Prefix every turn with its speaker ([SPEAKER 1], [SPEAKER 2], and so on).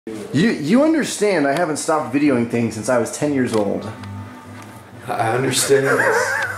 [SPEAKER 1] You understand I haven't stopped videoing things since I was 10 years old.
[SPEAKER 2] I understand this.